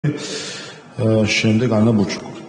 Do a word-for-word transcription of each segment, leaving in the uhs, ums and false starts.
შემდეგ ანა ბუჩუკური.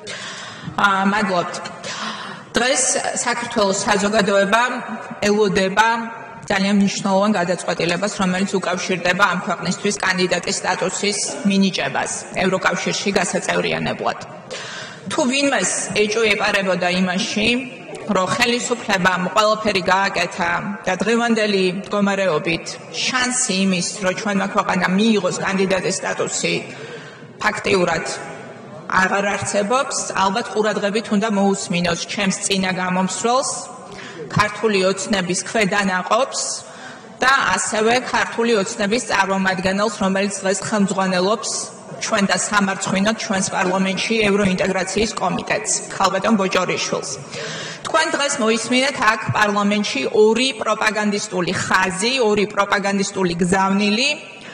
მადლობთ. დღეს საქართველოს საზოგადოება ელოდება ძალიან მნიშვნელოვან გადაწყვეტილებას, რომელიც უკავშირდება ამ ქვეყნისთვის კანდიდატის სტატუსის მინიჭებას ევროკავშირში გასაწევრიანებლად. თუ ვინმეს ეჭვი ეპარებოდა იმაში, რომ ხელისუფლებამ ყველაფერი გააკეთა და დღევანდელი მდგომარეობით შანსი იმის, რომ ჩვენმა ქვეყანამ მიიღოს კანდიდატის სტატუსი ფაქტიურად აღარ არსებობს, ალბათ ყურადღებით უნდა მოусმინოს ჩემს წინა გამომსვლელს, ქართული ოცნების ქვედანაყოფს და ასევე ქართული ოცნების წარმომადგენელს, რომელიც დღეს ხელმძღვანელობს ჩვენ და სამარცხვინოდ ჩვენს პარლამენტში ევროინტეგრაციის კომიტეტს, ხალბატონ ბოჭორიშვილს. თქვენ დღეს მოისმინეთ აქ პარლამენტში ორი პროპაგანდისტული ხაზი, ორი პროპაგანდისტული გზავნილი,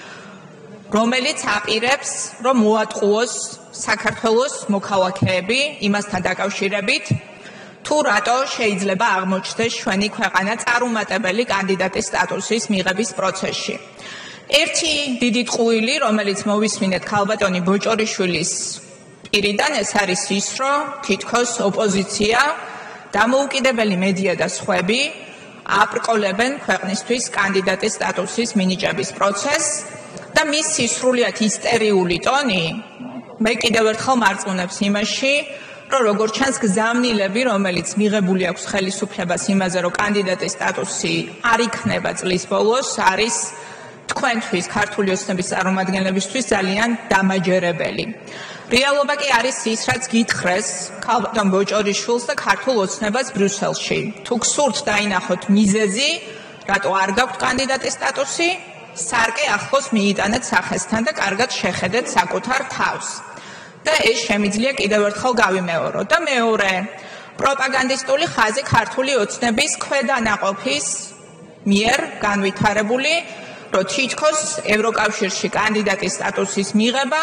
რომელიც აპირებს, რომ მოატყუოს საქართველოს მოქალაქეები იმასთან დაკავშირებით, თუ რატო შეიძლება აღმოჩნდეს ჩვენი ქვეყანა წარუმატებელი კანდიდატის სტატუსის მიღების პროცესში. ერთი დიდი ტყუილი, რომელიც მოვისმინეთ ქალბატონი ბოჭორიშვილის პირიდან, ეს არის ის, რომ თითქოს ოპოზიცია, დამოუკიდებელი მედია და სხვები აპრკოლებენ ქვეყნისთვის კანდიდატის სტატუსის მინიჭების პროცესს და მისი სრულიად ისტერიული ტონი მე კიდევ ერთხელ მარწმუნებს იმაში, რომ როგორც ჩანს გზავნილები, რომელიც მიღებული აქვს ხელისუფლებას იმაზე, რომ კანდიდატის სტატუსი არ იქნება წლის ბოლოს, არის თქვენთვის, ქართული ოცნების წარმომადგენლებისთვის ძალიან დამაჯერებელი. რეალობა კი არის ის, რაც გითხრეს ქალბატონ ბოჭორიშვილს და ქართულ ოცნებას ბრიუსელში. თუ გსურთ დაინახოთ მიზეზი, რატო არ გაქვთ კანდიდატის სტატუსი, სარკე ახლოს მიიტანეთ სახესთან და კარგად შეხედეთ საკუთარ თავს. და ეს შემიძლია კიდევ ერთხელ გავიმეორო. და მეორე, პროპაგანდისტული ხაზი ქართული ოცნების ქვედანაყოფის მიერ განვითარებული, რომ თითქოს ევროკავშირში კანდიდატის სტატუსის მიღება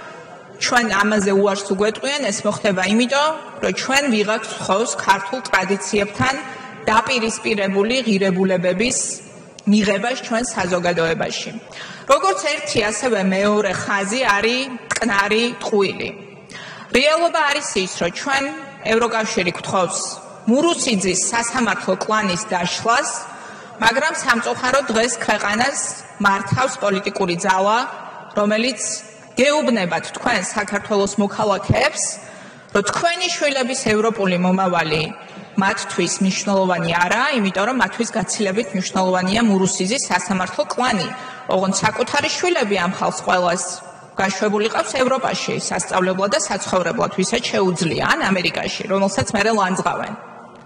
ჩვენ ამაზე უარს უგვეტყვიან, ეს მოხდება იმიტომ, რომ ჩვენ ვიღაქვთ ხოს ქართულ ტრადიციებთან დაპირისპირებული ღირებულებების მიღებას ჩვენ საზოგადოებაში. როგორც ერთი, ასევე მეორე ხაზი არის მტკნარი ტყუილი. რეალობა არის ის, რომ ჩვენ ევროკავშირი გვთხოვს მურუსიძის სასამართლო კლანის დაშლას, მაგრამ სამწუხაროდ დღეს ქვეყანას მართავს პოლიტიკური ძალა, რომელიც გეუბნებათ თქვენ საქართველოს მოქალაქეებს, რომ თქვენი შვილების ევროპული მომავალი მათთვის მნიშვნელოვანი არაა, იმიტომ რომ მათთვის გაცილებით მნიშვნელოვანია მურუსიძის სასამართლო კლანი. ოღონდ საკუთარი შვილები ამ ხალხს ყველას გაშვებული ყავს ევროპაში, სასწავლებლად და საცხოვრებლად, ვისაც შეუძლია, ან ამერიკაში, რომელსაც მერე ლანძღავენ.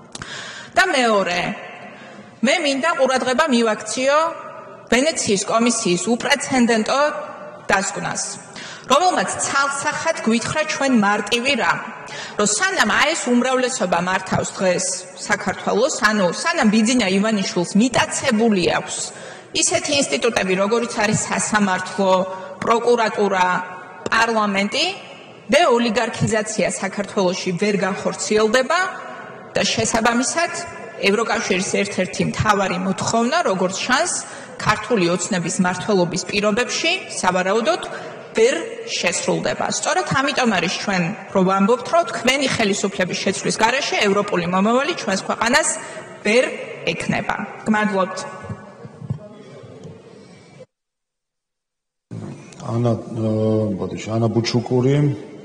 და მეორე, მე მინდა ყურადღება მივაქციო ვენეციის კომისიის უპრეცედენტო დასკვნას, რომელმაც ცალსახად გვითხრა ჩვენ მარტივი რამ, რომ სანამ ეს უმრავლესობა მართავს დღეს საქართველოს, ანუ სანამ ბიძინა ივანიშვილს მიტაცებული აქვს ისეთი ინსტიტუტები, როგორიც არის სასამართლო, პროკურატურა, პარლამენტი, დეოლიგარქიზაცია საქართველოში ვერ განხორციელდება და შესაბამისად ევროკავშირის ერთ-ერთი მთავარი მოთხოვნა, როგორც ჩანს, ქართული ოცნების მმართველობის პირობებში სავარაუდოდ ვერ შესრულდება. სწორედ ამიტომ არის ჩვენ რო ვამბობთ, რომ თქვენი ხელისუფლების შეცვლის გარეშე ევროპული მომავალი ჩვენს ქვეყანას ვერ ექნება. გმადლობთ. ანა, ბოდიში, ანა ბუჩუკური.